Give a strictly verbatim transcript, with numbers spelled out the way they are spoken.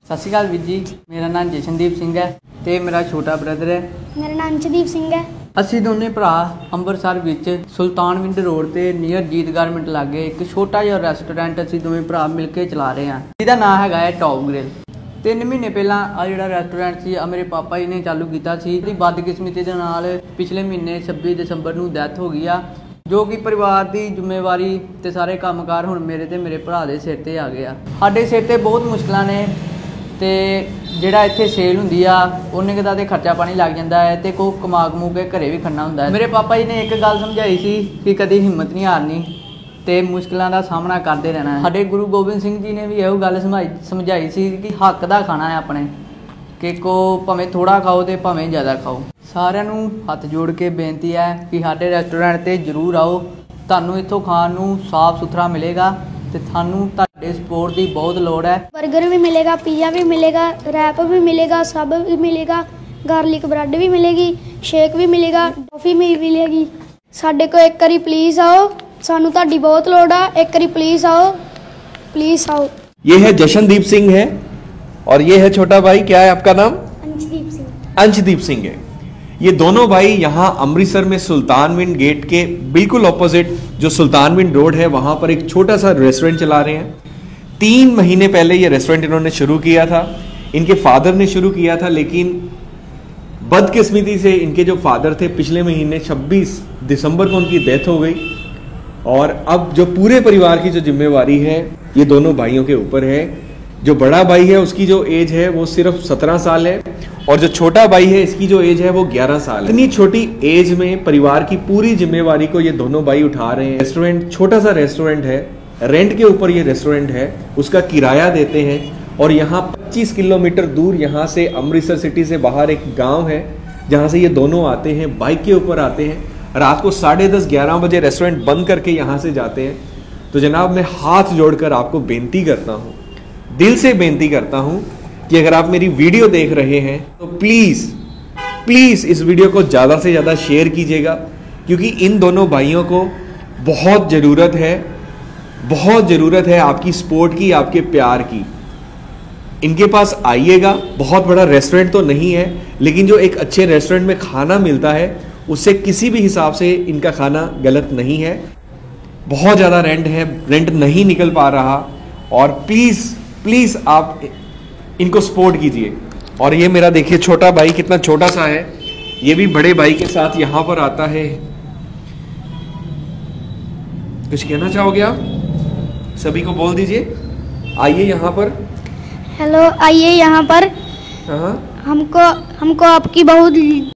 सत श्री अकाल वीर जी, मेरा नाम जशनदीप सिंह है ते मेरा छोटा ब्रदर है। मेरा नाम अंशदीप सिंह है। ਅਸੀਂ ਦੋਨੇ ਭਰਾ ਅੰਮ੍ਰਿਤਸਰ ਵਿੱਚ ਸੁਲਤਾਨਵਿੰਡ ਰੋਡ ਤੇ ਨੀਅਰ ਜੀਤ ਗਾਰਮੈਂਟ ਲਾਗੇ ਇੱਕ ਛੋਟਾ ਜਿਹਾ ਰੈਸਟੋਰੈਂਟ ਅਸੀਂ ਦੋਵੇਂ ਭਰਾ ਮਿਲ ਕੇ ਚਲਾ ਰਹੇ ਹਾਂ, ਜਿਹਦਾ ਨਾਮ ਹੈਗਾ ਹੈ ਟੌਪ ਗ੍ਰਿਲ। ਤਿੰਨ ਮਹੀਨੇ ਪਹਿਲਾਂ ਆ ਜਿਹੜਾ ਰੈਸਟੋਰੈਂਟ ਸੀ ਆ ਮੇਰੇ ਪਾਪਾ ਜੀ ਨੇ ਚਾਲੂ ਕੀਤਾ ਸੀ। ਇਹਦੀ ਬਦਕਿਸਮਤੀ ਦੇ ਨਾਲ ਪਿਛਲੇ ਮਹੀਨੇ ਛੱਬੀ ਦਸੰਬਰ ਨੂੰ ਡੈਥ ਹੋ ਗਈ ਆ, ਜੋ कि परिवार की जिम्मेवारी ते सारे कामकार हुण मेरे ते मेरे भरा दे सिर ते आ गया। साडे सिर ते बहुत मुश्किलां ने ते जिहड़ा इत्थे सेल हुंदी आ उन्ने क दा ते खर्चा पानी लग जांदा है ते कोई कमा कमू के घरे भी खन्ना हुंदा है। मेरे पापा जी ने एक गल समझाई सी कि कदी हिम्मत नहीं हारनी ते मुश्किलां दा सामना करते रहना है। साडे गुरु गोबिंद सिंह जी ने भी इहो गल समझाई सी कि हक दा खाना है अपने, कि को भावें थोड़ा खाओ ते भावें ज़्यादा खाओ। सारिਆਂ ਨੂੰ हथ जोड़ के बेनती है कि साडे रेस्टोरेंट ते जरूर आओ, तुहानूं इत्थों खाण नूं साफ सुथरा मिलेगा ते थानूं तुहाडे सपोर्ट की बहुत लोड़ है। बर्गर भी मिलेगा, पिज़्ज़ा भी मिलेगा, रैप भी मिलेगा, सब भी मिलेगा, गार्लिक ब्रेड भी मिलेगी, शेक भी मिलेगा, टॉफी भी मिलेगी। साडे को एक बारी प्लीज़ आओ, सानूं तुहाडी बहुत लोड़ है, एक बारी प्लीज़ आओ, प्लीज़ आओ। ये है जशनदीप सिंह है और ये है छोटा भाई, क्या है आपका नाम? अंशदीप सिंह। अंशदीप सिंह है। ये दोनों भाई यहाँ अमृतसर में सुल्तानविंड गेट के बिल्कुल ऑपोजिट जो सुल्तानविंड रोड है वहाँ पर एक छोटा सा रेस्टोरेंट चला रहे हैं। तीन महीने पहले ये रेस्टोरेंट इन्होंने शुरू किया था, इनके फादर ने शुरू किया था, लेकिन बदकिस्मती से इनके जो फादर थे पिछले महीने छब्बीस दिसंबर को उनकी डेथ हो गई और अब जो पूरे परिवार की जो जिम्मेवारी है ये दोनों भाइयों के ऊपर है। जो बड़ा भाई है उसकी जो एज है वो सिर्फ सत्रह साल है और जो छोटा भाई है इसकी जो एज है वो ग्यारह साल है। इतनी छोटी एज में परिवार की पूरी जिम्मेवारी को ये दोनों भाई उठा रहे हैं। रेस्टोरेंट छोटा सा रेस्टोरेंट है, रेंट के ऊपर ये रेस्टोरेंट है, उसका किराया देते हैं और यहाँ पच्चीस किलोमीटर दूर यहाँ से अमृतसर सिटी से बाहर एक गाँव है जहाँ से ये दोनों आते हैं, बाइक के ऊपर आते हैं, रात को साढ़े दस ग्यारह बजे रेस्टोरेंट बंद करके यहाँ से जाते हैं। तो जनाब मैं हाथ जोड़कर आपको बेनती करता हूँ, दिल से बेनती करता हूं कि अगर आप मेरी वीडियो देख रहे हैं तो प्लीज प्लीज इस वीडियो को ज्यादा से ज्यादा शेयर कीजिएगा, क्योंकि इन दोनों भाइयों को बहुत जरूरत है, बहुत जरूरत है आपकी सपोर्ट की, आपके प्यार की। इनके पास आइएगा, बहुत बड़ा रेस्टोरेंट तो नहीं है लेकिन जो एक अच्छे रेस्टोरेंट में खाना मिलता है उससे किसी भी हिसाब से इनका खाना गलत नहीं है। बहुत ज्यादा रेंट है, रेंट नहीं निकल पा रहा और प्लीज प्लीज आप इनको सपोर्ट कीजिए। और ये मेरा देखिए छोटा भाई कितना छोटा सा है, ये भी बड़े भाई के साथ यहाँ पर आता है। कुछ कहना चाहोगे आप? सभी को बोल दीजिए, आइए यहाँ पर। हेलो, आइए यहाँ पर। हाँ, हमको हमको आपकी बहुत